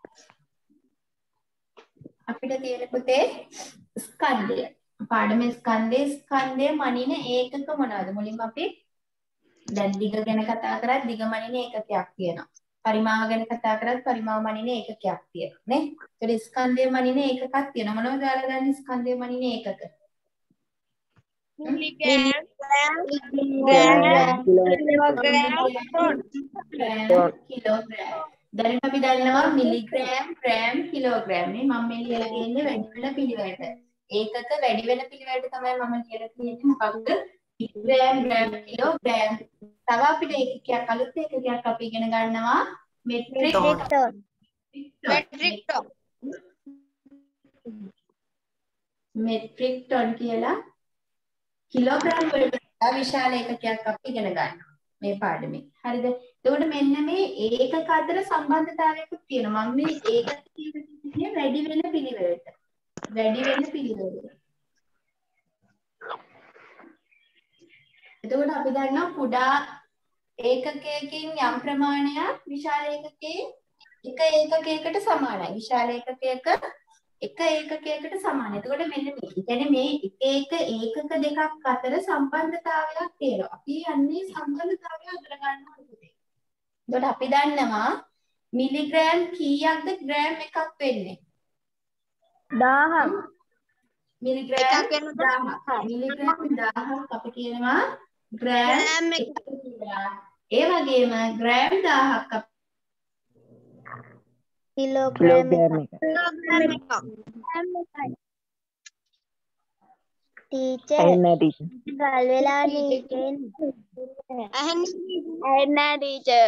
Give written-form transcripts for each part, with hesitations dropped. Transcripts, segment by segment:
අපිට තියෙන පුතේ ස්කන්ධය. පාඩමේ ස්කන්ධය මනින ඒකක මොනවද? මුලින්ම අපි දැන් දිග ගැන කතා කරත් දිග මනින ඒකකයක් තියෙනවා. පරිමාව ගැන කතා කරත් පරිමාව මනින ඒකකයක් තියෙනවා නේ. ඒතකොට ස්කන්ධය මනින ඒකකක් තියෙනවා. මොනවද ඔයාලා දන්නේ ස්කන්ධය මනින ඒකක? Milligram, kilogram. දැන් අපි දන්නවා මිලිග්‍රෑම්, ග්‍රෑම්, කිලෝග්‍රෑම් නේ. මම මේ ලියලා තියෙන්නේ වැඩි වෙන පිළිවෙලට. ඒකක වැඩි වෙන පිළිවෙලට තමයි මම ලියලා තියෙන්නේ. මොකක්ද? Gram, gram, kilogram. තව අපිට ඒකකයක් අලුත් ඒකකයක් අපි ඉගෙන ගන්නවා මෙට්‍රික් ටොන්. මෙට්‍රික් ටොන් කියලා කිලෝග්‍රෑම් වලට විශාල ඒකකයක් අපි ඉගෙන ගන්නවා මේ පාඩමේ. හරිද? එතකොට මෙන්න මේ ඒකක අතර සම්බන්ධතාවයකුත් තියෙනවා. මම මේ ඒකක කියන්නේ වැඩි වෙන පිළිවෙලට. වැඩි වෙන පිළිවෙලට. එතකොට අපි දන්නවා කුඩා ඒකකයකින් යම් ප්‍රමාණයක් විශාල ඒකකයේ එක ඒකකයකට සමානයි. විශාල ඒකකයක එක ඒකකයකට සමානයි. එතකොට මෙන්න මේ කියන්නේ මේ එක ඒකක දෙකක් අතර සම්බන්ධතාවයක් තියෙනවා. අපි යන්නේ සම්බන්ධතාවය අඳුර ගන්න ඕනේ. එතකොට අපි දන්නවා මිලිග්‍රෑම් කීයක්ද ග්‍රෑම් එකක් වෙන්නේ? 1000. මිලිග්‍රෑම් 1000ක්. මිලිග්‍රෑම් 1000ක් අපි කියනවා ග්‍රෑම් එකක් කියලා. ඒ වගේම ග්‍රෑම් 1000ක් කිලෝග්‍රෑම් එකක්. ටීචර් ගල් වෙලා ඇහෙන්නේ ටීචර්.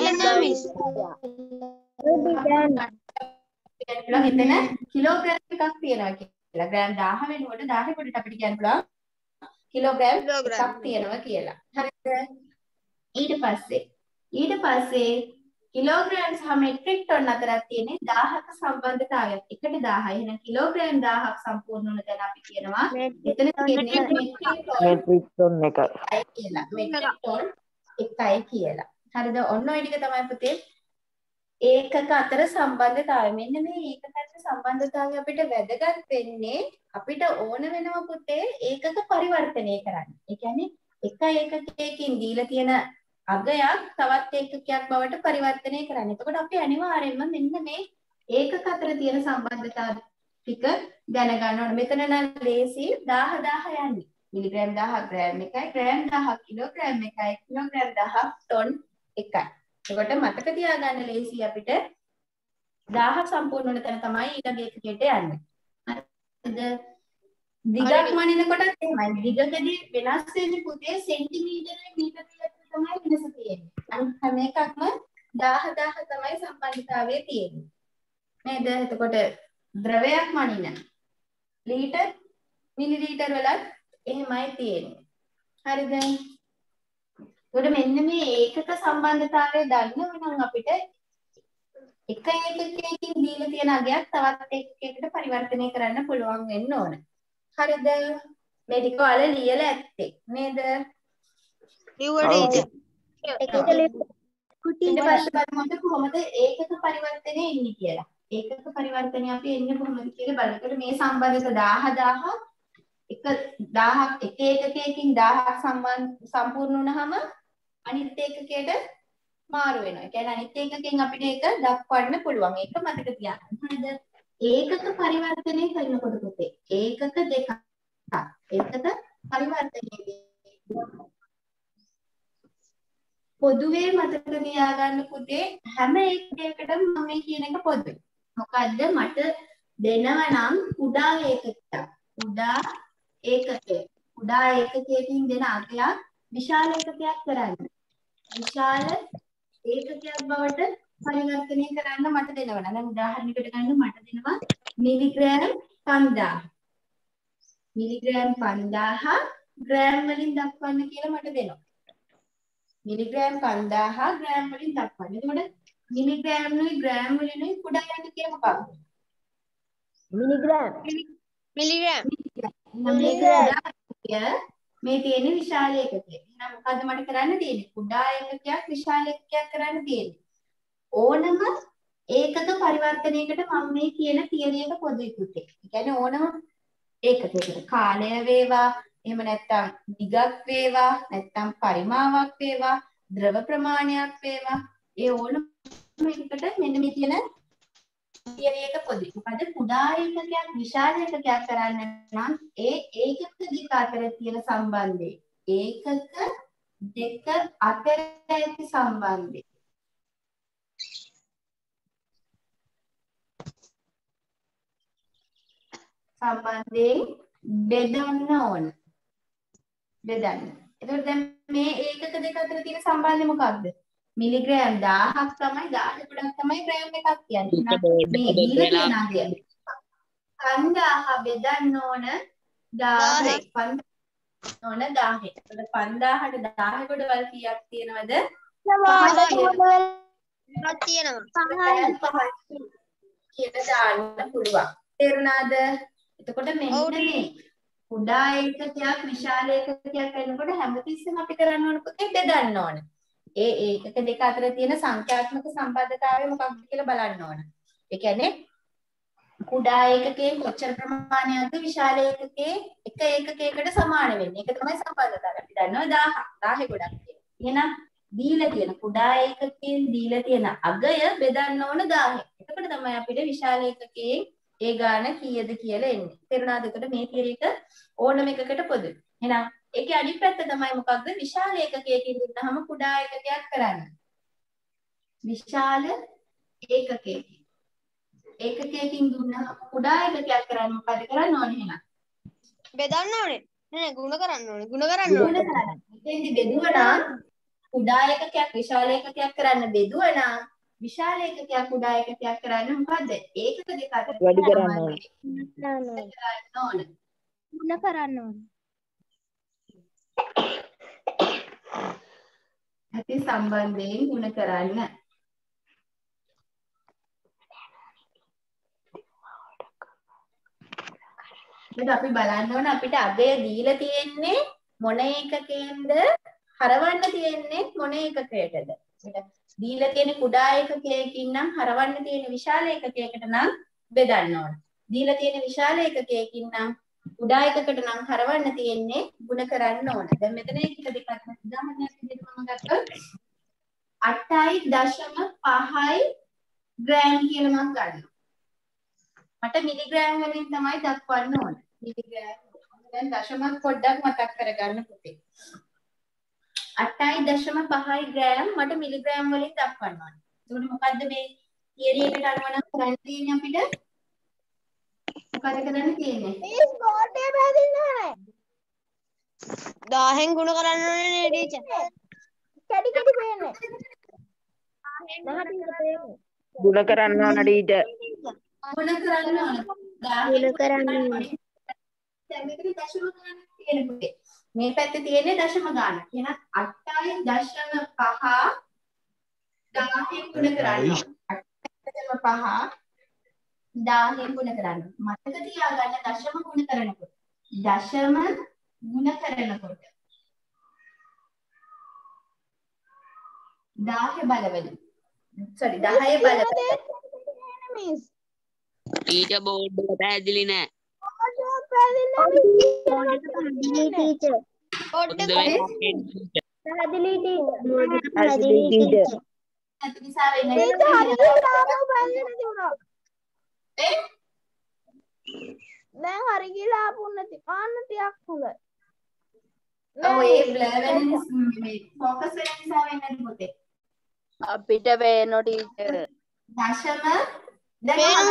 මෙතන කිලෝග්‍රෑම් එකක් තියෙනවා කියලා. ග්‍රෑම් 1000 වෙනකොට 1000 කොට අපිට කියන්න පුළුවන් කිලෝග්‍රෑම් එකක් තියෙනවා කියලා. හරිද? ඊට පස්සේ කිලෝග්‍රෑම් සහ මෙට්‍රික් ටොන් අතරක් තියෙන 1000ක සම්බන්ධතාවයක්. එකට 1000. එහෙනම් කිලෝග්‍රෑම් 1000ක් සම්පූර්ණ වුණ තැන අපි කියනවා එතන තියෙන්නේ මෙට්‍රික් ටොන් එකයි කියලා. මෙට්‍රික් ටොන් එකයි කියලා. හරිද? ඔන්න ඔය ටික තමයි පුතේ ඒකක අතර සම්බන්ධතාවය. මෙන්න මේ ඒකක අතර සම්බන්ධතාවය අපිට වැදගත් වෙන්නේ අපිට ඕන වෙනවා පුතේ ඒකක පරිවර්තනය කරන්න. ඒ කියන්නේ එක ඒකකයකින් දීලා තියෙන අගයක් තවත් ඒකකයක් බවට පරිවර්තනය කරන්න. එතකොට අපි අනිවාර්යයෙන්ම මෙන්න මේ ඒකක අතර තියෙන සම්බන්ධතාව ටික දැනගන්න ඕනේ. මෙතන නම් ලේසි 1000 යන්නේ. මිලිග්‍රෑම් 1000 ග්‍රෑම් එකයි, ග්‍රෑම් 1000 කිලෝග්‍රෑම් එකයි, කිලෝග්‍රෑම් 1000 ටොන් එකයි. එතකොට මතක තියාගන්න ලේසි අපිට 1000 සම්පූර්ණ වෙන තැන තමයි ඊළඟ ඒකකයට යන්නේ. හරිද? දිගක් මනිනකොටත් එහෙමයි. දිගකදී වෙනස් වෙන්නේ පුතේ සෙන්ටිමීටරේ මීටරේ අතර තමයි වෙනස තියෙන්නේ. අනිත් හැම එකක්ම 1000 තමයි සම්බන්ධතාවය තියෙන්නේ. නේද? එතකොට ද්‍රවයක් මනින ලීටර් මිලිලීටර් වලත් එහෙමයි තියෙන්නේ. හරිද? එතකොට මෙන්න මේ ඒකක සම්බන්ධතාවය දන්නවනම් අපිට එක ඒකකයකින් දීලා තියෙන අගයක් තවත් ඒකකයකට පරිවර්තනය කරන්න පුළුවන් වෙන්න ඕන. හරිද? මේ ටික ඔයාලා ලියලා ඇත්තේ නේද? ලියුවා ඊට පස්සේ බලමු අපි කොහොමද ඒකක පරිවර්තනය එන්නේ කියලා. ඒකක පරිවර්තනය අපි එන්නේ කොහොමද කියලා බලනකොට මේ සම්බන්ධත 1000 එක ඒකකයකින් 1000ක් සම්පූර්ණ වුණාම අනිත් ඒකකයට මාරු වෙනවා. ඒ කියන්නේ අනිත් ඒකකෙන් අපිට ඒක දක්වන්න පුළුවන්. ඒක මතක තියාගන්න. හරිද? ඒකක පරිවර්තනය කරනකොට පුතේ ඒකක දෙකක්. ඒකක පරිවර්තනයේදී පොදුවේ මතක තියාගන්න පුතේ හැම එකකටම මම මේ කියන එක පොදුයි. මොකද්ද මට දෙනවා නම් කුඩා ඒකකයක්. කුඩා ඒකකයකින් දෙන අගයක් විශාල ඒකකයක් කරන්න. විශාල ඒකකයක් බවට පරිවර්තනය කරන්න මට දෙනවා. දැන් උදාහරණයකට ගන්න මට දෙනවා මිලිග්‍රෑම් 5000. මිලිග්‍රෑම් 5000 ග්‍රෑම් වලින් දක්වන්න කියලා මට දෙනවා. මිලිග්‍රෑම් 5000 ග්‍රෑම් වලින් දක්වන්න. එතකොට මිලිග්‍රෑම් නුයි ග්‍රෑම් වලිනුයි කුඩා ඒකකය මොකක්ද? මිලිග්‍රෑම්. මේ තියෙන විශාල ඒකකය. එහෙනම් මොකද්ද මට කරන්න තියෙන්නේ? කුඩා ඒකකයක් විශාල ඒකකයක් කරන්න තියෙන්නේ. ඕනම ඒකක පරිවර්තනයකට මම මේ කියන තියරි එක පොදුයි පුතේ. ඒ කියන්නේ ඕනම ඒකකයකට කාලය වේවා, එහෙම නැත්නම් දිගක් වේවා, නැත්නම් පරිමාවක් වේවා, ද්‍රව ප්‍රමාණයක් වේවා, ඒ ඕනම එකකට මෙන්න මේ කියන තියරි එක පොදුයි. මොකද කුඩා ඒකකයක් විශාල ඒකකයක් කරන්න නම් ඒ ඒකක දෙක අතර තියෙන සම්බන්ධය ඒකක දෙක අතර ඇති සම්බන්ධය සම්බන්ධයෙන් බෙදන්න ඕන. බෙදන්න. එතකොට දැන් මේ ඒකක දෙක අතර තියෙන සම්බන්ධය මොකක්ද? මිලිග්‍රෑම් 1000ක් තමයි 1000 ගොඩක් තමයි ග්‍රෑම් එකක් කියන්නේ. මේ දීලා තියෙන අගය 5000 බෙදන්න ඕන 1000. 5000 ඕන 1000. එතකොට 5000ට 10 ගොඩවල් කීයක් තියෙනවද? 5ක් තියෙනවා. 5යි කියලා දාන්න පුළුවන්. තේරුණාද? එතකොට මෙන්න මේ කුඩා ඒකකයක් විශාල ඒකකයක් වෙනකොට හැමතිස්සෙම අපි කරන්න ඕන පුතේ බෙදන්න ඕන. ඒ ඒකක දෙක අතර තියෙන සංඛ්‍යාත්මක සම්බන්ධතාවය මොකක්ද කියලා බලන්න ඕන. ඒ කියන්නේ කුඩා ඒකකයේ කොච්චර ප්‍රමාණයක්ද විශාල ඒකකයේ එක ඒකකයකට සමාන වෙන්නේ. ඒක තමයි සම්බන්ධතාවය. අපි දන්නවා 1000 ගොඩක් කියලා. එහෙනම් දීලා තියෙන කුඩා ඒකකයෙන් දීලා තියෙන අගය බෙදන්න ඕන 1000. එතකොට තමයි අපිට විශාල ඒකකයේ ඒ ගාන කීයද කියලා එන්නේ. තේරුණාද? එතකොට මේ තියරි එක ඕනම එකකට පොදුයි. එහෙනම් ඒකේ අනිත් පැත්ත තමයි මොකක්ද? විශාල ඒකකයකින් දුන්නාම කුඩා ඒකකයක් කරන්න. විශාල ඒකකයකින්. ඒකකයකින් දුන්නාම කුඩා ඒකකයක් කරන්න මොකද කරන්න ඕනේ එහෙනම්? බෙදන්න ඕනේ. නෑ ගුණ කරන්න ඕනේ. ගුණ කරන්න ඕනේ. එතෙන්දි බෙදුවනම් කුඩා ඒකකයක් විශාල ඒකකයක් කරන්න බෙදුවනම් විශාල ඒකකයක් කුඩා ඒකකයක් කරන්න මොකද්ද? ඒකක දෙක අතර වැඩි කරන්න ඕනේ. ගුණ කරන්න ඕනේ. ඇති සම්බන්ධයෙන් ගුණ කරන්න. දැන් අපි බලන්න ඕන අපිට අගය දීලා තියෙන්නේ මොන ඒකකයෙන්ද හරවන්න තියෙන්නේ මොන ඒකකයකටද? දීලා තියෙන කුඩා ඒකකයකින් නම් හරවන්න තියෙන විශාල ඒකකයකට නම් බෙදන්න ඕන. දීලා තියෙන විශාල ඒකකයකින් නම් කුඩා ඒකකට නම් හරවන්න තියෙන්නේ ගුණ කරන්න ඕන. දැන් මෙතන එක දෙකක් උදාහරණයක් විදිහට මම ගත්තොත් 8.5 ග්‍රෑම් කියලා මම ගන්නවා. මට මිලිග්‍රෑම් වලින් තමයි දක්වන්න ඕන. මිලිග්‍රෑම්. දැන් දශම පොඩ්ඩක් මතක් කරගන්න පුතේ. 8.5 ග්‍රෑම් මට මිලිග්‍රෑම් වලින් දක්වන්න ඕන. එතකොට මොකද්ද මේ තියරි එකට අනුව නම් කරන්න තියෙන්නේ අපිට? මොකද කරන්න තියෙන්නේ? මේ ස්කෝට් එක පැහැදිලි නැහැ. 1000න් ගුණ කරන්න ඕනේ නේ ටීචර්. කැඩි කැඩි පේන්නේ. 1000 පේන්නේ. ගුණ කරන්න ඕන ටීචර්. ගුණ කරන්න ඕන. ගුණ කරන්න ඕන. දැන් මෙතන දශම ගානක් තියෙන පුතේ. මේ පැත්තේ තියෙන්නේ දශම ගාන. එහෙනම් 8.5 1000 ගුණ කරන්න. 8.5 1000 ගුණ කරන්න. මතක තියාගන්න දශම ගුණ කරනකොට. දශම ගුණ කරනකොට 10 බලවලින්. sorry 10 බලවලින්. ටීචර් බෝඩ් එක පැහැදිලි නෑ. දැන් හරි කියලා ආපු නැති ආන්න ටිකක් හොඳයි. ඔව් ඒ බ්ලර් වෙන මේ ફોකස් වෙන නිසා වෙන්නේ පුතේ. අපිට පේනවා ටීචර්. දශම දැන්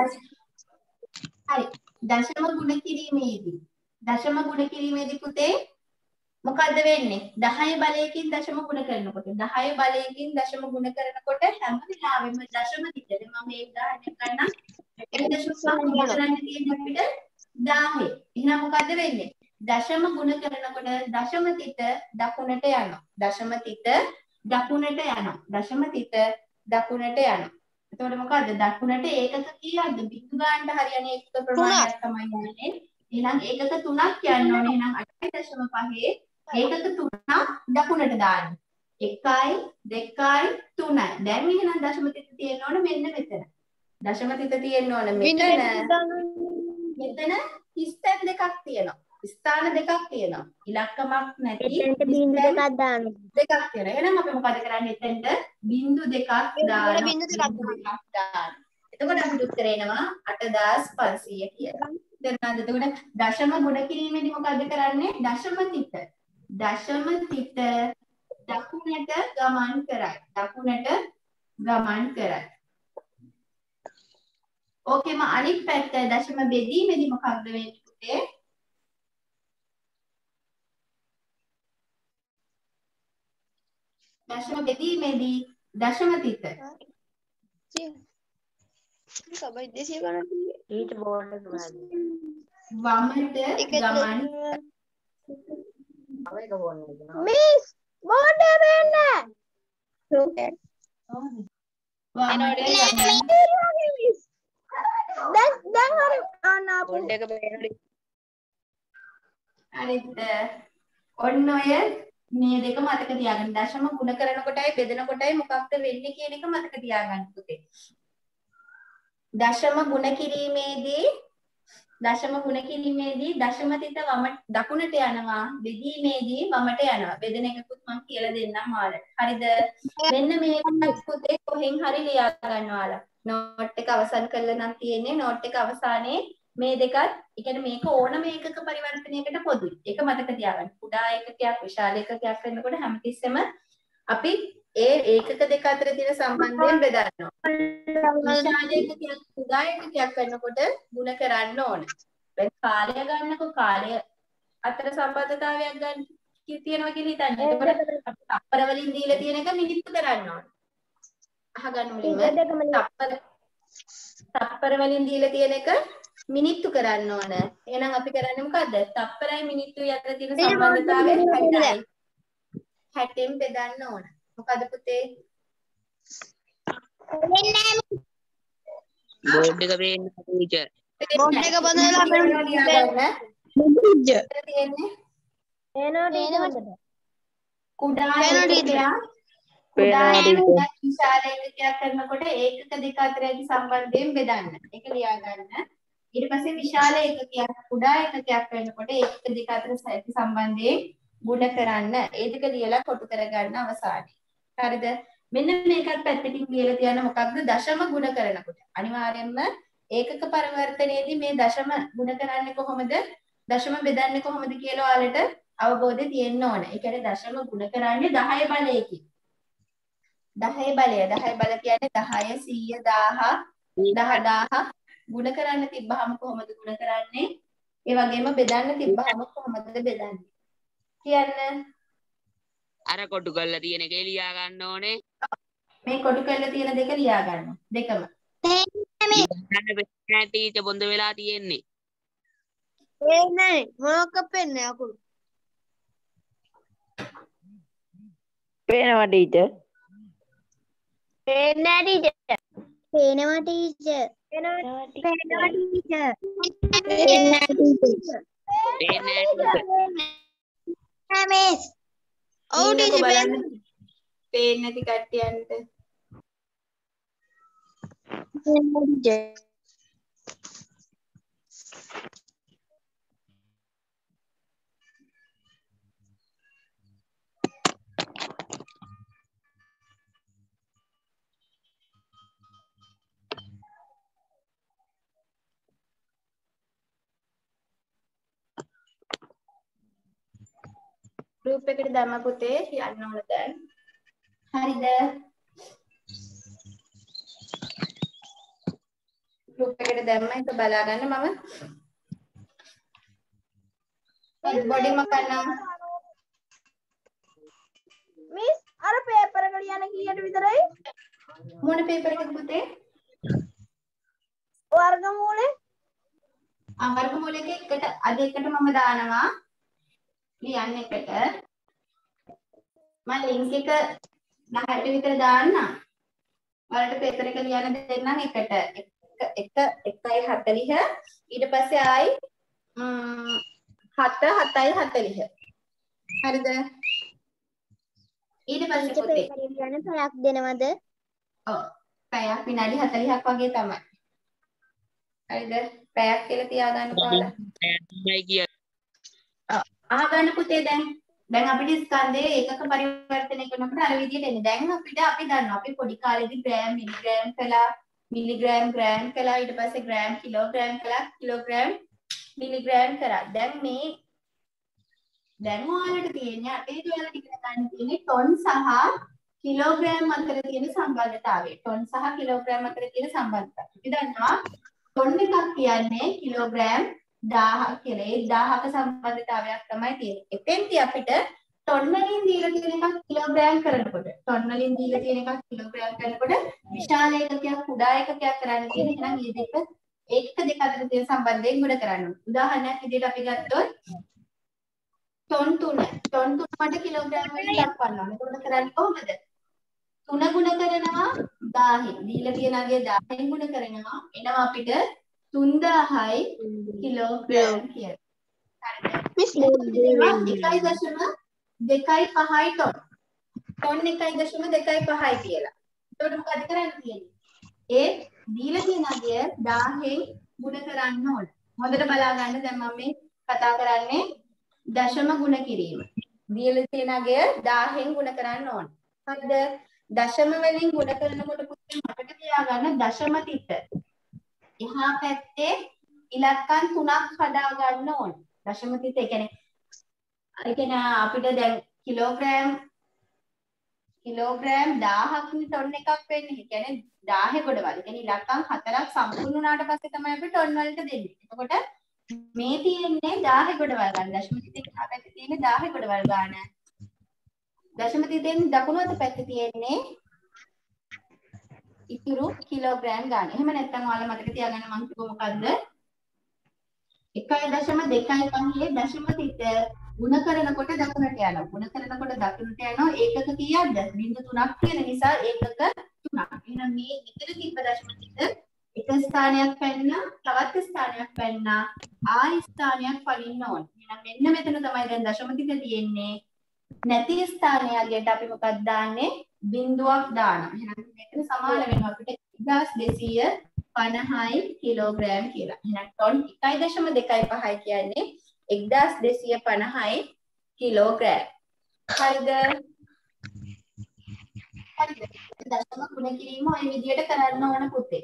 හරි දශම ගුණ කිරීමේදී පුතේ මොකද්ද වෙන්නේ 10 බලයකින් දශම ගුණ කරනකොට 10 බලයකින් දශම ගුණ කරනකොට හැම වෙලාවෙම දශම තිතේ මම මේ උදාහරණයක් ගන්නම් 1.5 ගුණ කරන්න තියෙන්නේ අපිට 10. එහෙනම් මොකද්ද වෙන්නේ දශම ගුණ කරනකොට දශම තිත දකුණට යනවා දශම තිත දකුණට යනවා දශම තිත දකුණට යනවා එතකොට මොකද්ද දකුණට ඒකක කීයක්ද බිඳු ගන්නට හරියන්නේ ඒකක ප්‍රමාණයක් තමයි යන්නේ එහෙනම් ඒකක 3ක් යන්න ඕනේ එහෙනම් 8.5 ඒකක 3ක් දකුණට දාන්න 1යි 2යි 3යි දැන් එහෙනම් දශම තිත තියෙන්න ඕනේ මෙන්න මෙතන දශම තිත තියෙන්න ඕන මෙතන ස්ථාන දෙකක් තියෙනවා. ස්ථාන දෙකක් තියෙනවා. ඉලක්කමක් නැති එතනට බිංදු දෙකක් දාන්න. දෙකක් තියෙනවා. එහෙනම් අපි මොකද කරන්නේ? එතනට බිංදු දෙකක් දානවා. බිංදු දෙකක් දාන්න. එතකොට අපිට උත්තර එනවා 8500 කියලා. දැන් එතකොට දශම ගුණ කිරීමේදී මොකද කරන්නේ? දශම තිත දකුණට ගමන් කරයි. ගමන් කරයි. ඕකේම අනිත් පැත්ත දශම බෙදීමේදී මොකක්ද වෙන්නේ පුතේ? දශම බෙදීමේදී දශම තිත සබයි 200 ගණන් ඊට බෝඩ් එක වමට ගමන් අවේක බෝඩ් එක නේ. මිස් බෝඩ් එක වෙන්න. දැන් හරි ආනාපු බෝඩ් එක පේනවද? හරිද? ඔන්න ඔය මේ දෙක මතක තියාගන්න. දශම ගුණ කරන කොටයි බෙදෙන කොටයි මොකක්ද වෙන්නේ කියන එක මතක තියාගන්න පුතේ. දශම ගුණ කිරීමේදී දශම තිත වම දකුණට යනවා. බෙදීමේදී වමට යනවා. බෙදෙන එකකුත් මම කියලා දෙන්නම් ඔයාලට. හරිද? මෙන්න මේක පුතේ කොහෙන් හරි ලියා ගන්න ඔයාලා. නෝට් එක අවසන් කරලා නම් තියෙන්නේ. නෝට් එක අවසානයේ මේ දෙකත්, ඒ කියන්නේ මේක ඕනම ඒකක පරිවර්තනයකට පොදුයි. ඒක මතක තියාගන්න. කුඩා ඒකකයක් විශාල ඒකකයක් වෙනකොට හැමතිස්සෙම අපි ඒ ඒකක දෙක අතර තියෙන සම්බන්ධයෙන් බෙදනවා. විශාල ඒකකයක් කුඩා ඒකකයක් කරනකොට ගුණ කරන්න ඕන. දැන් කාලය ගන්නකො කාලය අතර සම්බන්ධතාවයක් ගන්න තියෙනවා කියලා හිතන්න. එතකොට අපි තප්පර වලින් දීලා තියෙන එක මිනිත්තු කරන්න ඕන. අහගන්න මුලින්ම තප්පර වලින් දීලා තියෙන එක මිනිත්තු කරන්න ඕන. එහෙනම් අපි කරන්නේ මොකද්ද? තප්පරයි මිනිත්තුයි අතර තියෙන සම්බන්ධතාවය 60යි. 60න් බෙදන්න ඕන. මොකද පුතේ? බෝඩ් එක පේන්න ටීචර්. බෝඩ් එක බඳලා තියෙන්නේ එනවා කුඩා විශාල ඒකකයක් කරනකොට ඒකක දෙක අතර ඇති සම්බන්ධයෙන් බෙදන්න. ඒක ලියා ගන්න. ඊට පස්සේ විශාල ඒකකයක් කුඩා ඒකකයක් වෙනකොට ඒකක දෙක අතර ඇති සම්බන්ධයෙන් ගුණ කරන්න. ඒ දෙක ලියලා කොටු කරගන්න අවසානයේ. හරිද? මෙන්න මේකත් පැත්තකින් ලියලා තියන්න මොකක්ද? දශම ගුණ කරනකොට. අනිවාර්යයෙන්ම ඒකක පරිවර්තනයේදී මේ දශම ගුණ කරන්නේ කොහොමද? දශම බෙදන්නේ කොහොමද කියලා ඔයාලට අවබෝධය තියෙන්න ඕන. ඒ කියන්නේ දශම ගුණ කරන්නේ 10 බලයකින්. 10 බලය. 10 බල කියන්නේ 10 100 1000 ගුණ කරන්න තිබ්බහම කොහොමද ගුණ කරන්නේ? ඒ වගේම බෙදන්න තිබ්බහම කොහොමද බෙදන්නේ? කියන්න. අර කොටු කරලා තියෙන එක ලියා ගන්න ඕනේ. මේ කොටු කරලා තියෙන දෙක ලියා ගන්න. දෙකම. ගන්න ටීචර් බොඳ වෙලා තියෙන්නේ. නෑ මොකක් පෙන්නේ අකුරු. පේනවා ටීචර්. පේන්නේ ටීචර්. පේනවා ටීචර්. පේනවා ටීචර්. පේනවා ටීචර්. පේන්නේ ටීචර්. මිස්. ඔව් ටීචර් පේන්නේ නැති කට්ටියන්ට. ටීචර්. ගෲප් එකට දැම්ම පුතේ යන්න ඕන දැන්. හරිද? ගෲප් එකට දැම්ම එක බලා ගන්න මම. බොඩි මකන්න. මිස් අර පේපර් එක ලියන කීයට විතරයි? මොන පේපර් එකද පුතේ? වර්ගමූලේ. වර්ගමූලයක එකට අද එකට මම දානවා. ලියන්න එකට. මම ලින්ක් එක 10ට විතර දාන්නම්. ඔයාලට පේපර් එක ලියන්න දෙන්නම් එකට. 1:40 ඊට පස්සේ ආයි 7:40. හරිද? ඊට පස්සේ පුතේ පේපර් ලියන පැයක් දෙනවද? ඔව්. පැයක් විනාඩි 40ක් වගේ තමයි. හරිද? පැයක් කියලා තියාගන්නකෝ ඔයාලා. පැයයි කිය. අහගන්න පුතේ දැන් අපිට ස්කන්ධයේ ඒකක පරිවර්තනය කරනකොට අර විදිහට එන්නේ. දැන් අපි දන්නවා අපි පොඩි කාලේදී ග්‍රෑම් මිලිග්‍රෑම් කළා, මිලිග්‍රෑම් ග්‍රෑම් කළා, ඊට පස්සේ ග්‍රෑම් කිලෝග්‍රෑම් කළා, කිලෝග්‍රෑම් මිලිග්‍රෑම් කරා. දැන් ඔයාලට තියෙන්නේ අතේදී ඔයාලට ඉගෙන ගන්න තියෙන්නේ ටොන් සහ කිලෝග්‍රෑම් අතර තියෙන සම්බන්ධතාවය. ටොන් සහ කිලෝග්‍රෑම් අතර තියෙන සම්බන්ධතාවය. අපි දන්නවා ටොන් එකක් කියන්නේ කිලෝග්‍රෑම් 1000 කියලා. ඒ 1000ක සම්බන්ධතාවයක් තමයි තියෙන්නේ. එතෙන්දී අපිට ටොන් වලින් දීලා තියෙන එකක් කිලෝග්‍රෑම් කරනකොට ටොන් වලින් දීලා තියෙන එකක් කිලෝග්‍රෑම් කරනකොට විශාල ඒකකයක් කුඩා ඒකකයක් කරන්න තියෙන. එහෙනම් මේ දෙක ඒකක දෙක අතර තියෙන සම්බන්ධයෙන් ගුණ කරන්න ඕනේ. උදාහරණයක් විදිහට අපි ගත්තොත් ටොන් 3 මට කිලෝග්‍රෑම් වලින් දක්වන්න ඕනේ. එතකොට කරන්නේ කොහොමද? 3 ගුණ කරනවා 1000. දීලා තියෙන අගේ 1000න් ගුණ කරනවා. එනවා අපිට 3000යි කිලෝග්‍රෑම් කියලා. හරිද? 1.25යි ටොන්. ටොන් 1.25යි කියලා. එතකොට මොකද කරන්න තියෙන්නේ? ඒ දීලා තියෙන අගය 1000න් ගුණ කරන්න ඕන. හොඳට බලා ගන්න දැන් මම මේ කතා කරන්නේ දශම ගුණ කිරීම. දීලා තියෙන අගය 1000න් ගුණ කරන්න ඕන. හරිද? දශම වලින් ගුණ කරනකොට පුතේ මතක තියාගන්න දශම තිත. එහා පැත්තේ ඉලක්කම් 3ක් හදා ගන්න ඕන. දශම තිත ඒ කියන්නේ අපිට දැන් කිලෝග්‍රෑම් 1000ක් ටොන් එකක් වෙන්නේ. ඒ කියන්නේ 1000 ගොඩවල්. ඒ කියන්නේ ඉලක්කම් 4ක් සම්පූර්ණ වුණාට පස්සේ තමයි අපි ටොන් වලට දෙන්නේ. එතකොට මේ තියෙන්නේ 1000 ගොඩවල් ගන්න. දශම තිතේ එහා පැත්තේ තියෙන්නේ 1000 ගොඩවල් ගන්න. දශම තිතෙන් දකුණු අත පැත්තේ තියෙන්නේ ඉතුරු කිලෝග්‍රෑම් ගන්න. එහෙම නැත්නම් ඔයාලා මතක තියාගන්න මම කිව්ව මොකද්ද? 1.25 දශම තිත ගුණ කරනකොට දකුණට යනවා. ගුණ කරනකොට දකුණට යනවා ඒකක කීයක්ද? 0.3ක් තියෙන නිසා ඒකක 3ක්. එහෙනම් මේ විතර තිබ්බ දශම තිත එක ස්ථානයක් පැන්නා, තවත් ස්ථානයක් පැන්නා, ආයි ස්ථානයක් පනින්න ඕන. එහෙනම් මෙන්න මෙතන තමයි දැන් දශම තිත තියෙන්නේ. නැති ස්ථානයකට අපි මොකක්ද දාන්නේ? බිංදුවක් දානවා. එහෙනම් මෙතන සමාන වෙනවා අපිට 1250යි කිලෝග්‍රෑම් කියලා. එහෙනම් ටොන් 1.25යි කියන්නේ 1250යි කිලෝග්‍රෑම්. හරිද? හරිද? දශම ගුණ කිරීම ඔය විදිහට කරන්න ඕන පුතේ.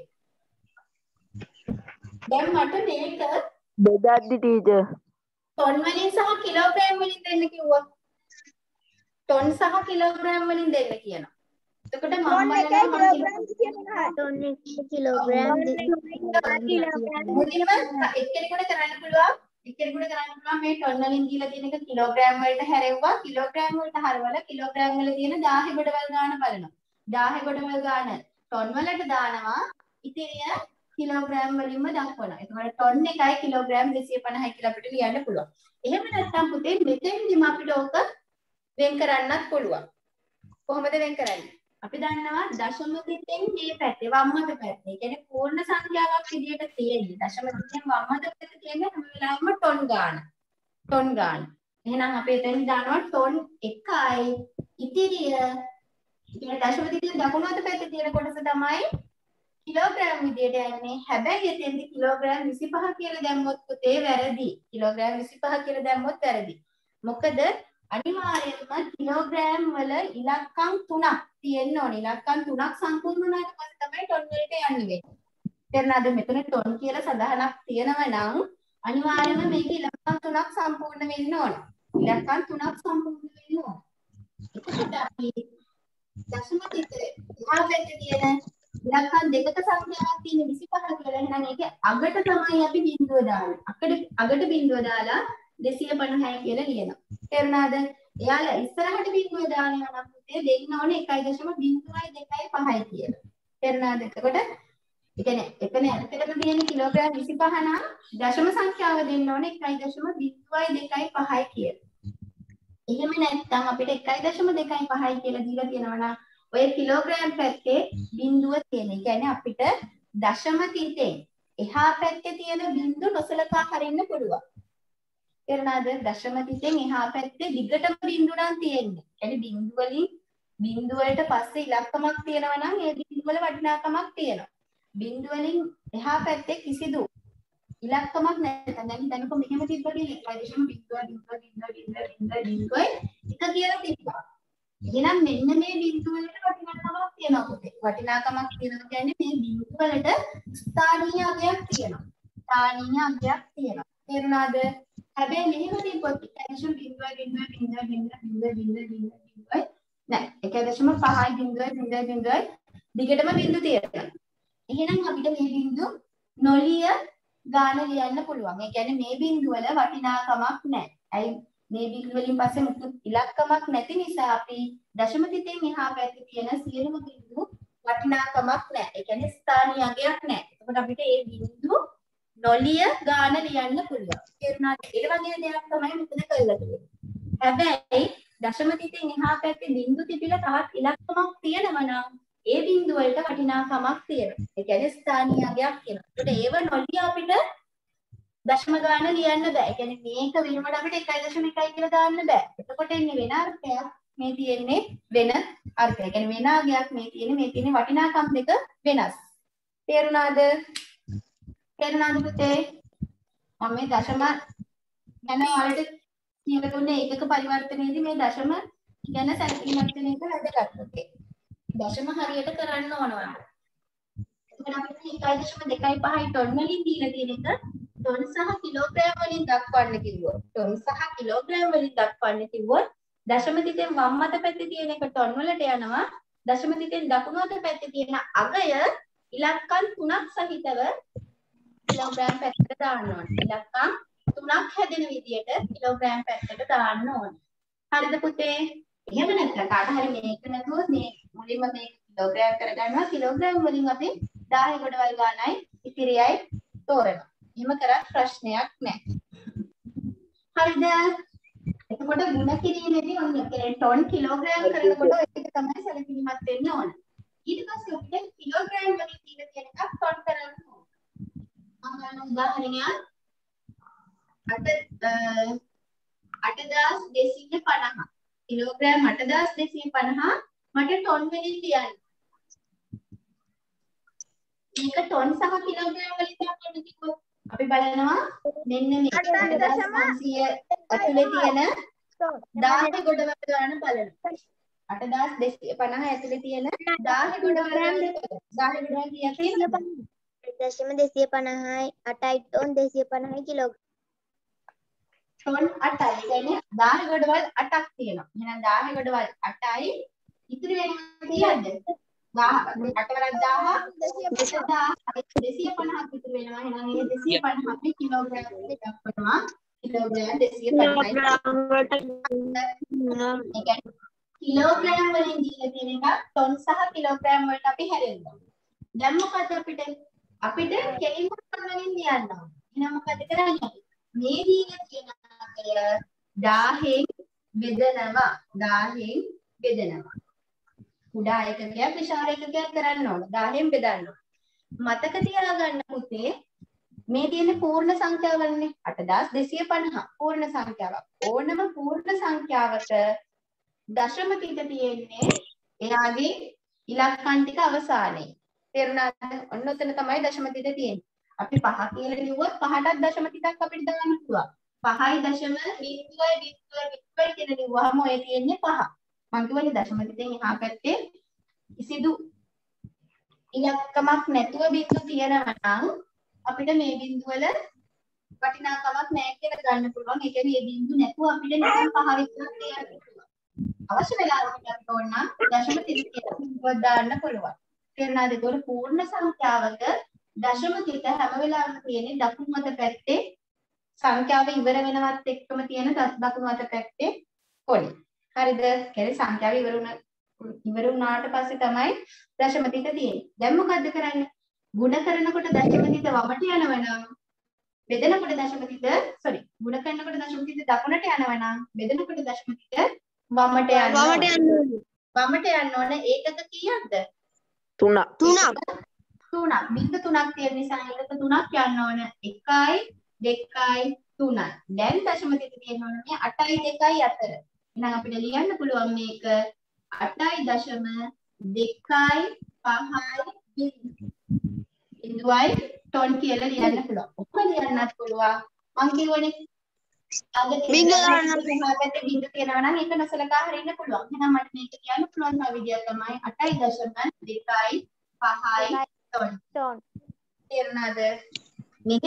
දැන් මට මේක බෙදද්දි ටීචර් ටොන් වලින් සහ කිලෝග්‍රෑම් වලින් දෙන්න කිව්වා. ටොන් සහ කිලෝග්‍රෑම් වලින් දෙන්න කියනවා. එතකොට මම ටොන් 1 කිලෝග්‍රෑම් මුලින්ම එක්කෙනෙකුට කරන්න පුළුවන් මේ ටොන් වලින් දීලා තියෙන එක කිලෝග්‍රෑම් වලට හැරෙව්වා. කිලෝග්‍රෑම් වලට හරවලා කිලෝග්‍රෑම් වල තියෙන 1000 ගොඩවල් ගාන බලනවා. 1000 ගොඩවල් ගාන ටොන් වලට දානවා. ඉතිරිය කිලෝග්‍රෑම් වලින්ම දක්වනවා. එතකොට ටොන් එකයි කිලෝග්‍රෑම් 250යි කියලා අපිට ලියන්න පුළුවන්. එහෙම නැත්නම් පුතේ මෙතෙන්දිම අපිට ඕක වෙන් කරන්නත් පුළුවන්. කොහොමද වෙන් කරන්නේ? අපි දන්නවා දශම තිතෙන් මේ පැත්තේ වම් අත පැත්තේ. ඒ කියන්නේ පූර්ණ සංඛ්‍යාවක් විදිහට තියෙන්නේ. දශම තිතෙන් වම් අත පැත්තේ තියෙන්නේ හැම වෙලාවෙම ටොන් ගාන. ටොන් ගාන. එහෙනම් අපි එතෙන් දානවා ටොන් 1යි ඉතිරිය. ඒ කියන්නේ දශම තිතෙන් දකුණු අත පැත්තේ තියෙන කොටස තමයි කිලෝග්‍රෑම් විදියට යන්නේ. හැබැයි එතෙන්දි කිලෝග්‍රෑම් 25 කියලා දැම්මොත් පුතේ වැරදි. කිලෝග්‍රෑම් 25 කියලා දැම්මොත් වැරදි. මොකද අනිවාර්යයෙන්ම කිලෝග්‍රෑම් වල ඉලක්කම් 3ක් තියෙන්න ඕනේ. ඉලක්කම් 3ක් සම්පූර්ණ වුණාට පස්සේ තමයි ටොන් වලට යන්නේ වෙන්නේ. තේරුණාද? මෙතන ටොන් කියලා සඳහනක් තියෙනවා නම් අනිවාර්යයෙන්ම මේක ඉලක්කම් 3ක් සම්පූර්ණ වෙන්න ඕනේ. ඉලක්කම් 3ක් සම්පූර්ණ වෙන්න ඕනේ. එතකොට අපි දශම තිතේ එහා පැත්තේ තියෙන ඉලක්කම් දෙකක සංඛ්‍යාවක් තියෙන 25 කියලා. එහෙනම් ඒකේ අගට තමයි අපි බිංදුව දාන්නේ. අගට බිංදුව දාලා 250 කියලා ලියනවා. තේරුණාද? එයාලා ඉස්සරහට බිංදුව දානවා නම් පුතේ දෙන්න ඕනේ 1.0225 කියලා. තේරුණාද? එතකොට ඒ කියන්නේ එතන ඇත්තටම තියෙන කිලෝග්‍රෑම් 25 නම් දශම සංඛ්‍යාව දෙන්න ඕනේ 1.0225 කියලා. එහෙම නැත්නම් අපිට 1.25 කියලා දීලා තියෙනවා නම් ඔය කිලෝග්‍රෑම් පැත්තේ බිංදුව තියෙන. ඒ කියන්නේ අපිට දශම තිතෙන් එහා පැත්තේ තියෙන බිංදු නොසලකා හරින්න පුළුවන්. තේරුණාද? දශම තිතෙන් එහා පැත්තේ දිගටම බිංදු නම් තියෙන්නේ. يعني බිංදු වලට පස්සේ ඉලක්කමක් තියෙනවා නම් ඒ බිංදු වල වටිනාකමක් තියෙනවා. බිංදු වලින් එහා පැත්තේ කිසිදු ඉලක්කමක් නැත්නම් දැන් හිතන්නකො මෙහෙම තිබ්බ කියලා 1.0 එක කියලා තිබ්බා. එහෙනම් මෙන්න මේ බිංදුව වලට වටිනාකමක් තියෙනවා පුතේ. වටිනාකමක් තියෙනවා කියන්නේ මේ බිංදුව වලට ස්ථානීය අගයක් තියෙනවා. ස්ථානීය අගයක් තියෙනවා. තේරුණාද? හැබැයි මෙහෙම තිබ්බොත් 1.0 නෑ 1.5 දිගටම බිංදු තියෙනවා. එහෙනම් අපිට මේ බිංදු නොලිය ගාන ලියන්න පුළුවන්. ඒ කියන්නේ මේ බිංදු වල වටිනාකමක් නැහැ. ඇයි මේ බිංදු වලින් පස්සේ මුකුත් ඉලක්කමක් නැති නිසා අපි දශම තිතෙන් එහා පැත්තේ තියෙන සියලුම බිංදු වටිනාකමක් නැහැ. ඒ කියන්නේ ස්ථානීය අගයක් නැහැ. එතකොට අපිට මේ බිංදු නොලිය ගාන ලියන්න පුළුවන්. තේරුණාද? ඒ වගේ දෙයක් තමයි මෙතන කරලා තියෙන්නේ. හැබැයි දශම තිතෙන් එහා පැත්තේ බිංදු තිබිලා තවත් ඉලක්කමක් තියෙනවා නම් ඒ බිංදු වලට වටිනාකමක් තියෙනවා. ඒ කියන්නේ ස්ථානීය අගයක් තියෙනවා. ඒකට ඒව නොලිය අපිට දශම ගාන ලියන්න බෑ. ඒ කියන්නේ මේක වෙනකොට අපිට 1.1 කියලා දාන්න බෑ. එතකොට එන්නේ වෙන අර්ථයක්. මේ තියෙන්නේ වෙන අර්ථයක්. ඒ කියන්නේ වෙන අගයක් මේ තියෙන්නේ වටිනාකම් දෙක වෙනස්. තේරුණාද? තේරුණාද පුතේ? මම මේ දශම ගැන ඔයාලට කියලා දුන්නේ ඒකක පරිවර්තනයේදී මේ දශම ගැන සැලකිලිමත් වෙන එක වැදගත් පුතේ. දශම හරියට කරන්න ඕන ඔයාලා. එතකොට අපිට 1.25 ටොන් වලින් දීලා තියෙන එක ටොන් සහ කිලෝග්‍රෑම් වලින් දක්වන්න කිව්වොත් ටොන් සහ කිලෝග්‍රෑම් වලින් දක්වන්න කිව්වොත් දශම තිතෙන් වම් අත පැත්තේ තියෙන එක ටොන් වලට යනවා. දශම තිතෙන් දකුණු අත පැත්තේ තියෙන අගය ඉලක්කම් 3ක් සහිතව කිලෝග්‍රෑම් පැත්තට දාන්න ඕනේ. ඉලක්කම් 3ක් හැදෙන විදියට කිලෝග්‍රෑම් පැත්තට දාන්න ඕනේ. හරිද පුතේ? එහෙම නැත්නම් කාට හරි මේක නැතුව මේ මුලින්ම මේ කිලෝග්‍රෑම් කරගන්නවා. කිලෝග්‍රෑම් වලින් අපි 10 ගොඩවල් ගානයි ඉතිරියයි තෝරනවා. එහෙම කරත් ප්‍රශ්නයක් නැහැ. හරිද? එතකොට ගුණ කිරීමේදී ඔන්න ටොන් කිලෝග්‍රෑම් කරනකොට ඒක තමයි සැලකිලිමත් වෙන්න ඕන. ඊට පස්සේ අපිට කිලෝග්‍රෑම් වලින් තියෙන එකක් ටොන් කරන්න ඕන. මම ගන්න උදාහරණයක් 8250 කිලෝග්‍රෑම් 8250 මට ටොන් වලින් ලියන්න. මේක ටොන් සහ කිලෝග්‍රෑම් වලින් දක්වන්න කිව්වොත් අපි බලනවා මෙන්න මේ 8500 ඇතුලේ තියෙන 10 ගොඩවල් ගන්න බලනවා. 8250 ඇතුලේ තියෙන 10 ගොඩවල් ගන්න 10 ගොඩවල් කියන්නේ 250යි 8යි ටොන් 250යි කිලෝග්‍රෑම්. ටොන් 8යි කියන්නේ 10 ගොඩවල් 8ක් තියෙනවා. එහෙනම් 10 ගොඩවල් 8යි ඉතුරු වෙනවා කියද්ද? 10 8 වරක් 1000 250ක් ඉතුරු වෙනවා. එහෙනම් මේ 250 අපි කිලෝග්‍රෑම් වලට දක්වනවා. කිලෝග්‍රෑම් 250යි. කිලෝග්‍රෑම් වලින් දීලා තියෙන එක ටොන් සහ කිලෝග්‍රෑම් වලට අපි හැරෙනවා. දැන් මොකද අපිට කෙලින්ම ටොන් වලින් ලියන්න ඕනේ. එහෙනම් මොකද කරන්නේ? මේ දීලා තියෙන අතර 1000න් බෙදනවා. 1000න් බෙදනවා. කුඩා ඒකකයක් විශාල ඒකකයක් කරන්න ඕන. 10න් බෙදන්න ඕන. මතක තියාගන්න පුතේ මේ තියෙන පූර්ණ සංඛ්‍යාවන්නේ 8250 පූර්ණ සංඛ්‍යාවක්. ඕනම පූර්ණ සංඛ්‍යාවක දශම තිත තියෙන්නේ එයාගේ ඉලක්කම් ටික අවසානයේ. තේරුණාද? ඔන්න ඔතන තමයි දශම තිත තියෙන්නේ. අපි 5 කියලා ලියුවොත් 5ටත් දශම තිතක් අපිට දාන්න පුළුවන්. 5.0 කියලා ලියුවාම ඔය තියෙන්නේ 5. මම කියවනේ දශම තිතෙන් එහා පැත්තේ කිසිදු ඉලක්කමක් නැතුව බිංදු තියෙනවා නම් අපිට මේ බිංදු වල වටිනාකමක් නැහැ කියලා ගන්න පුළුවන්. ඒ කියන්නේ මේ බිංදු නැතුව අපිට නිකන් 5 විතරක් ලියන්න පුළුවන්. අවශ්‍ය වෙලාවකට අපිට ඕන නම් දශම තිත කියලා දාන්න පුළුවන්. තේරුණාද? ඒක පූර්ණ සංඛ්‍යාවක දශම තිත හැම වෙලාවෙම තියෙන්නේ දකුණු අත පැත්තේ සංඛ්‍යාව ඉවර වෙනවත් එක්කම තියෙන දකුණු අත පැත්තේ කොනේ. හරිද? කියන්නේ සංඛ්‍යාව ඉවර වුණාට පස්සේ තමයි දශම තිත තියෙන්නේ. දැන් මොකද්ද කරන්නේ? ගුණ කරනකොට දශම තිත වමට යනවා නම් බෙදනකොට දශම තිත ගුණ කරනකොට දශම තිත දකුණට යනවා නම් බෙදනකොට දශම තිත වමට යනවා. වමට යන්න ඕන ඒකක කීයක්ද? 3ක්. බිංදු 3ක් තියෙන නිසා ඒකක 3ක් යන්න ඕන. 1යි 2යි 3යි. දැන් දශම තිත තියෙන්න ඕන මේ 8යි 2යි අතර. එහෙනම් අපිට ලියන්න පුළුවන් මේක 8.2යි 5යි බිංදුවයි ටොන් කියලා ලියන්න පුළුවන්. ඔක්කොම ලියන්නත් පුළුවන්. මං කියවනේ අද බිංදුව දාන්න. මෙහා පැත්තේ බිංදුව තියෙනවා නම් ඒක නොසලකා හරින්න පුළුවන්. එහෙනම් මට මේක කියන්න පුළුවන් තව විදියක් තමයි 8.2යි 5යි ටොන්. තේරුණාද? මේක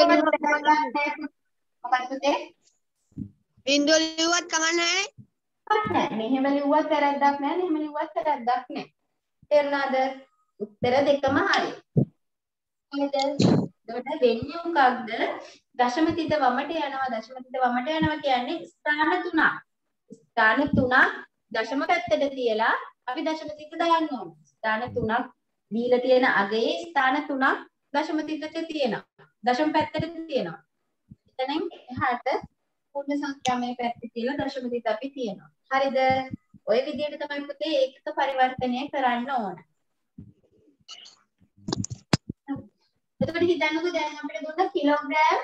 මොකක්ද පුතේ? බිංදුව ලිව්වත් කමක් නැහැ. නැහැ. මෙහෙම ලිව්වත් වැරද්දක් නැහැ. මෙහෙම ලිව්වත් වැරද්දක් නැහැ. තේරුණාද? උත්තර දෙකම හරි. හරිද? එතකොට වෙන්නේ මොකක්ද? දශම තිත වමට යනවා. දශම තිත වමට යනවා කියන්නේ ස්ථාන තුනක්. ස්ථාන තුනක් දශම පැත්තට තියලා අපි දශම තිත දාන්න ඕනේ. ස්ථාන තුනක් දීලා තියෙන අගයේ ස්ථාන තුනක් දශම තිතට තියෙනවා. දශම පැත්තට තියෙනවා. එතනින් එහාට පූර්ණ සංඛ්‍යාමය පැත්තේ තියලා දශම තිත අපි තියෙනවා. හරිද? ওই විදිහට තමයි පුතේ ඒකක පරිවර්තනය කරන්න ඕන. එතකොට හිතන්නකෝ දැන් අපිට දුන්න කිලෝග්‍රෑම්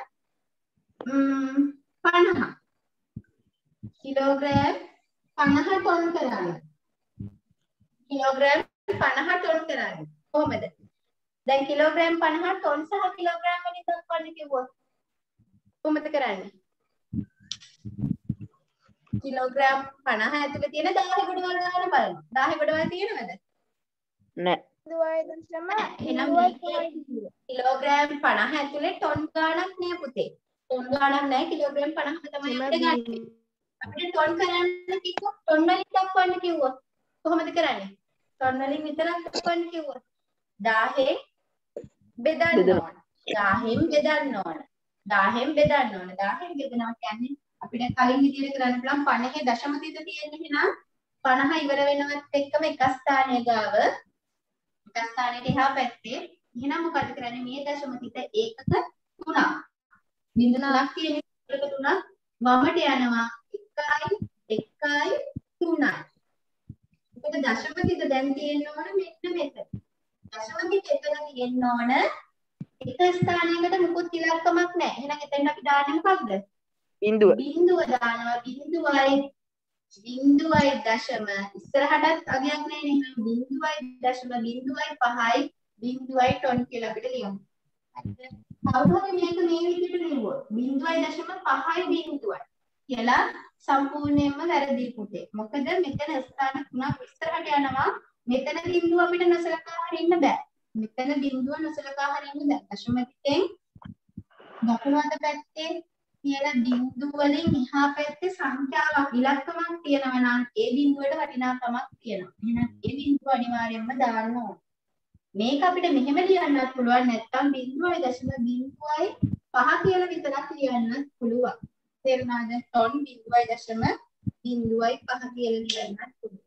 50. කිලෝග්‍රෑම් 50 ටොන් කරන්න. කිලෝග්‍රෑම් 50 ටොන් කරන්න. කොහොමද? දැන් කිලෝග්‍රෑම් 50 ටොන් සහ කිලෝග්‍රෑම් වලින් දක්වන්න කිව්වොත් කොහොමද කරන්නේ? කිලෝග්‍රෑම් 50 ඇතුලේ තියෙන 10 ගොඩවල් ගන්න බලන්න. 10 ගොඩවල් තියෙනවද? නෑ. එහෙනම් කිලෝග්‍රෑම් 50 ඇතුලේ ටොන් ගාණක් නෑ පුතේ. ටොන් ගාණක් නෑ කිලෝග්‍රෑම් 50 තමයි අපිට ගන්න. අපිට ටොන් කරන්න කිව්වොත් ටොන් වලින් දක්වන්න කිව්වොත් කොහොමද කරන්නේ? ටොන් වලින් විතරක් දක්වන්න කිව්වොත් 10න් බෙදන්න ඕන. 10න් බෙදන්න ඕන. 10න් බෙදන්න ඕන. 10න් බෙදනවා කියන්නේ අපිට කලින් විදිහට කරන්න පුළුවන් 50 දශම තිත තියෙන්නේ එහෙනම් 50 ඉවර වෙනවත් එක්කම එක ස්ථානය ගාව ස්ථානයේ එහා පැත්තේ එහෙනම් මොකද කරන්නේ මේ දශම තිත ඒකක 3ක් බිංදු 3ක් තියෙන ඒකක 3ක් වමට යනවා 1යි 1යි 3යි. ඒක දශම තිත දැන් තියෙන්න ඕන මෙන්න මෙතන. දශම තිත එතන තියෙන්න ඕන එක ස්ථානයකට මුකුත් ඉලක්කමක් නැහැ. එහෙනම් එතෙන් අපි දාන්නේ මොකක්ද? බිංදුව. බිංදුව දානවා බිංදුවයි දශම ඉස්සරහටත් අගයක් නැහැ නේ. බිංදුවයි දශම බිංදුවයි 5යි බිංදුවයි ටොන් කියලා අපිට ලියමු. හරිද? කවුරු හරි මේක මේ විදිහට ලියුවොත් බිංදුවයි දශම 5යි බිංදුවයි කියලා සම්පූර්ණයෙන්ම වැරදි පුතේ. මොකද මෙතන ස්ථාන තුනක් ඉස්සරහට යනවා. මෙතන බිංදුව අපිට නොසලකා හරින්න බෑ. මෙතන බිංදුව නොසලකා හරින්න බෑ. දශම තිතෙන් දකුණු අත පැත්තේ තියෙන බිංදු වලින් එහා පැත්තේ සංඛ්‍යාවක් ඉලක්කමක් තියෙනවා නම් ඒ බිංදුවට වටිනාකමක් තියෙනවා. එහෙනම් ඒ බිංදුව අනිවාර්යයෙන්ම දාන්න ඕන. මේක අපිට මෙහෙම ලියන්නත් පුළුවන් නැත්නම් 0.0.5 කියලා විතරක් ලියන්නත් පුළුවන්. තේරුණාද? ටොන් 0.0.5 කියලා ලියන්නත් පුළුවන්.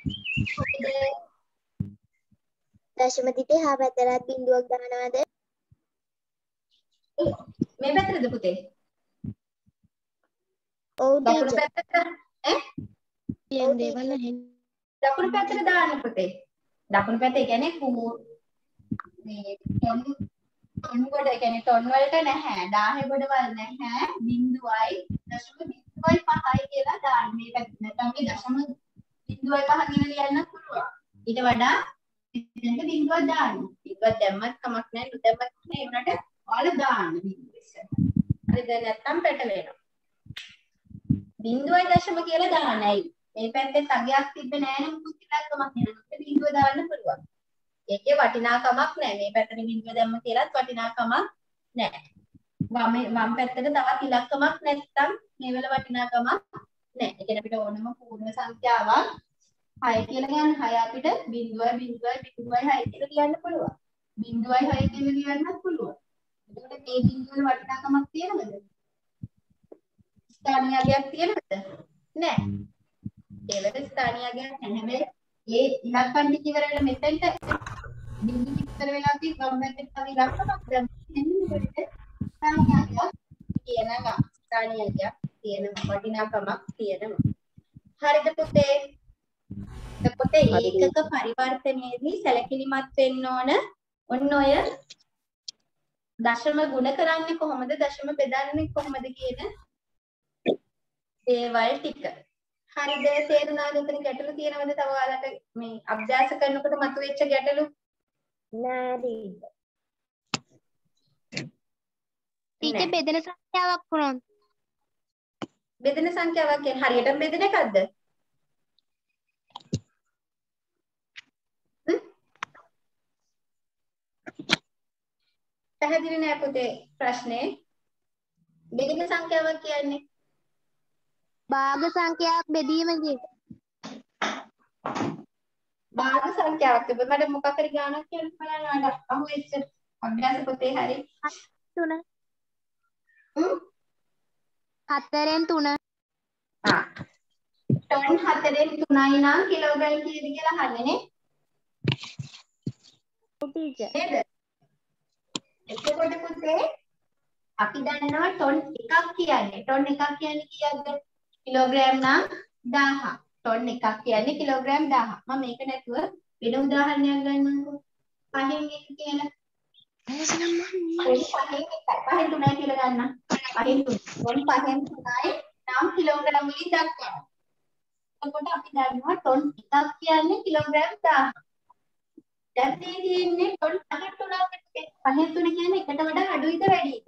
දශම තිතේ හා පැත්තට බිංදුවක් දානවද? මේ පැත්තටද පුතේ? ඔව් දකුණු ටීචර්. පැත්තට ඈ? තියෙන දේවල් නැහැ. දකුණු පැත්තට දාන්න පුතේ. දකුණු පැත්ත ඒ කියන්නේ මේ ටොන් ගොඩ ඒ කියන්නේ ටොන් වලට නැහැ. 10 ගොඩවල් නැහැ. 0.05 කියලා දාන්න. මේ පැත්ත නැත්නම් මේ දශම 0.5 කියලා ලියන්නත් පුළුවන්. ඊට වඩා එතනට බිංදුවක් දාන්න. බිංදුවක් දැම්මත් කමක් නැහැ. නොදැම්මත් නැහැ. ඒ වුණාට ඔයාලා දාන්න බිංදුව ඉස්සර. හරිද? නැත්නම් පැටලෙනවා. 0.0 කියලා දාන්න. ඇයි? මේ පැත්තේ තගයක් තිබ්බේ නැහැ නේ මුකුත් ඉලක්කමක් නෑ. බිංදුව දාන්න පුළුවන්. ඒකේ වටිනාකමක් නැහැ. මේ පැත්තට බිංදුව දැම්ම කියලාත් වටිනාකමක් නැහැ. වම් පැත්තට තවත් ඉලක්කමක් නැත්තම් මේ වල වටිනාකමක් නැහැ. ඒ කියන්නේ අපිට ඕනම පූර්ණ සංඛ්‍යාවක් 6 කියලා ගන්න. 6 අපිට 0.0.6 කියලා කියන්න පුළුවන්. 0.6 කියලා ලියන්නත් පුළුවන්. එතකොට මේ බිංදුව වල වටිනාකමක් තියෙනවද? ස්ථානිකයක් තියෙනවද? නැහැ. ඒවල ස්ථානිකයක් නැහැ. හැබැයි ඒ ඉලක්කම් ටික ඉවර වෙලා මෙතෙන්ට බිංදු විතර වෙලා තියෙන වම් පැත්තේ තව ඉලක්කමක් දැන් එන්නේ මෙතෙන්ට ස්ථානිකයක් තියෙනවා. ස්ථානිකයක් තියෙන වටිනාකමක් තියෙනවා. හරිද පුතේ? එතකොට ඒකක පරිවර්තනයේදී සැලකිලිමත් වෙන්න ඕන ඔන්න ඔය දශම ගුණ කරන්නේ කොහොමද දශම බෙදන්නේ කොහොමද කියන දේවල් ටික. හරිද? තේරුණාද? එතන ගැටලු තියෙනවද තව ඔයාලට මේ අභ්‍යාස කරනකොට මතුවෙච්ච ගැටලු? නෑ. ටීචර් බෙදෙන සංඛ්‍යාවක් වුණොත් බෙදෙන සංඛ්‍යාවක් කියන්නේ හරියටම බෙදෙන එකක්ද? පැහැදිලි නෑ පුතේ ප්‍රශ්නේ. බෙදෙන සංඛ්‍යාවක් කියන්නේ භාග සංඛ්‍යාවක් බෙදීම කිය. භාග සංඛ්‍යාවක් තිබ්බ මට මොකක් හරි ගානක් කියන්න බලන්න අර අහුවෙච්ච අභ්‍යාස පොතේ හරි 3 4න් 3 ටොන් 4න් 3යි නම් කිලෝග්‍රෑම් කීයද කියලා අහන්නේ නේ. ටීචර් නේද? එතකොට පුතේ අපි දන්නවා ටොන් එකක් කියන්නේ. ටොන් එකක් කියන්නේ කීයක්ද? කිලෝග්‍රෑම් නම් 1000. ටොන් එකක් කියන්නේ කිලෝග්‍රෑම් 1000. මම මේක නැතුව වෙන උදාහරණයක් ගන්නම්කෝ. 5න් 1 කියලා. 5න් 3යි කියලා ගන්න. 5න් 3. ටොන් 5න් 3යි නම් කිලෝග්‍රෑම් වලින් දක්වනවා. එතකොට අපි දන්නවා ටොන් එකක් කියන්නේ කිලෝග්‍රෑම් 1000. දැන් මේ තියෙන්නේ ටොන් 5න් 3ක්. 5න් 3 කියන්නේ එකට වඩා අඩුයිද වැඩිද?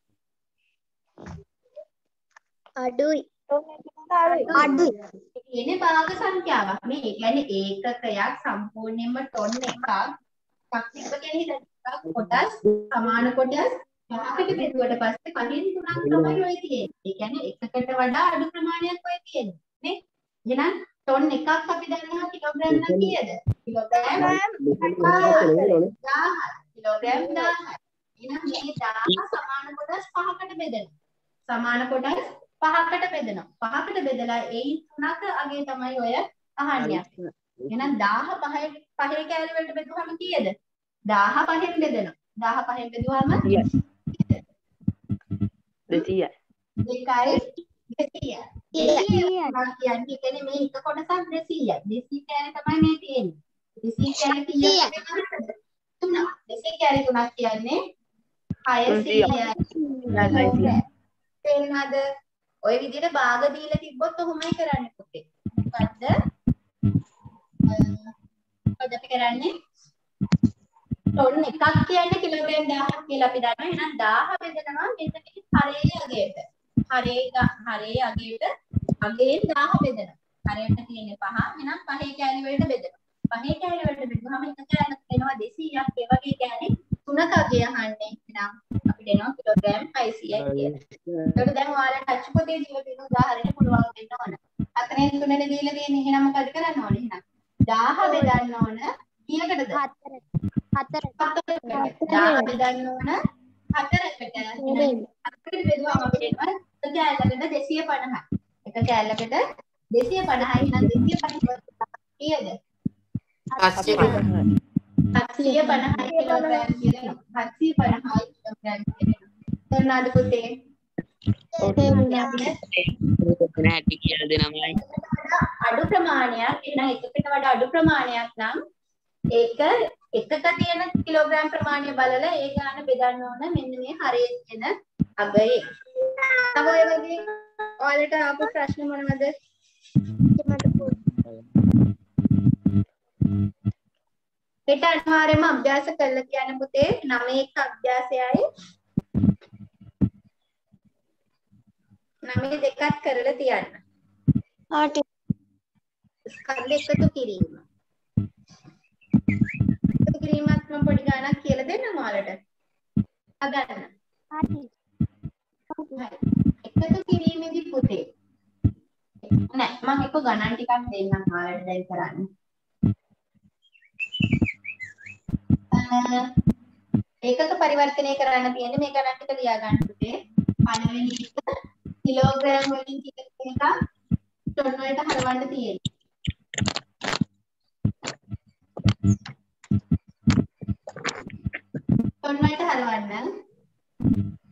අඩුයි. අඩුයි. ඒ කියන්නේ භාග සංඛ්‍යාවක්. මේ කියන්නේ ඒකකයක් සම්පූර්ණයෙන්ම ටොන් එකක්. ශක්තික කියන හිතක් කොටස් සමාන කොටස් 5කට බෙදුවට පස්සේ 5න් 3ක් තමයි ඔය තියෙන්නේ. ඒ කියන්නේ එකකට වඩා අඩු ප්‍රමාණයක් ඔය තියෙන්නේ. නේ? එහෙනම් ටොන් එකක් අපි දන්නවා කිලෝග්‍රෑම් නම් කීයද? කිලෝග්‍රෑම් 1000. කිලෝග්‍රෑම් 1000. එහෙනම් මේ 1000 සමාන කොටස් 5කට බෙදෙනවා. සමාන කොටස් 5කට බෙදෙනවා. 5කට බෙදලා එයින් 3ක අගය තමයි ඔය අහන්නේ. එහෙනම් 1000 5 කැලේ වලට බෙදුවම කීයද? 1000 5න් බෙදෙනවා. 1000 5න් බෙදුවම 200යි. 200යි. කියන්නේ මේ එක කොටසක් 200යි. 200 කැලේ තමයි මේ තියෙන්නේ. 200 කැලේ කීයද? 3. 200 කැලේ 3ක් කියන්නේ 600යි. තේරෙනවද? ඔය විදිහට භාග දීලා තිබ්බොත් ඔහොමයි කරන්නේ පුතේ. මොකද්ද? මොකද අපි කරන්නේ? ටොන් එකක් කියන්නේ කිලෝග්‍රෑම් 1000ක් කියලා අපි දන්නවා. එහෙනම් 1000 බෙදනවා මෙන්න මේ හරේ අගයට. හරේ අගයට අගයෙන් 1000 බෙදනවා. හරයට තියෙන්නේ 5. එහෙනම් 5 කැලි වලට බෙදනවා. 5 කැලි වලට බෙදුවම එක කැලක් වෙනවා 200ක්. ඒ වගේ කැලි 3ක අගය අහන්නේ. එහෙනම් අපිට එනවා කිලෝග්‍රෑම් 600යි කියලා. ඒකට දැන් ඔයාලට අච්චු පොතේ දීලා තියෙන උදාහරණය පුළුවන් වෙන්න ඕන. 4න් 3ට දීලා තියෙන්නේ එහෙනම් මොකද කරන්න ඕනේ? එහෙනම් 1000 බෙදන්න ඕන කීයකටද? 4කට. 1000 බෙදන්න ඕන 4කට. එහෙනම් 4කට බෙදුවම අපිට එනවා එක කැලකට 250යි. එක කැලකට 250යි. එහෙනම් 250 කීයද? 750යි. 750 කිලෝග්‍රෑම් කියලා. 750 කිලෝග්‍රෑම් කියලා. තේරුණාද පුතේ? නැටි කියලා දෙනමයි. අඩු ප්‍රමාණයක් එහෙනම් එකකට වඩා අඩු ප්‍රමාණයක් නම් ඒක එකක තියෙන කිලෝග්‍රෑම් ප්‍රමාණය බලලා ඒ ගාන බෙදන්න ඕන මෙන්න මේ හරේ තියෙන අගයේ. තව ඔය වගේ ඔයාලට ආපු ප්‍රශ්න මොනවද? හෙට අනිවාර්යයෙන්ම අභ්‍යාස කරලා කියන්න පුතේ. 9ක අභ්‍යාසයයි 9 දෙකක් කරලා තියන්න. ස්කන්ධ එකතු කිරීම. එකතු කිරීමත් මම පොඩි ගානක් කියලා දෙන්නම් ඔයාලට. අගන්න. එකතු කිරීමේදී පුතේ. නෑ මම එක ගණන් ටිකක් දෙන්නම් ඔයාලට දැන් කරන්න. ඒකක පරිවර්තනය කරන්න තියෙන්නේ මේ ගණන් ටික ලියා ගන්න පුතේ. පළවෙනි එක කිලෝග්‍රෑම් වලින් ටික එකක් ටොන් වලට හරවන්න තියෙන්නේ. ටොන් වලට හරවන්න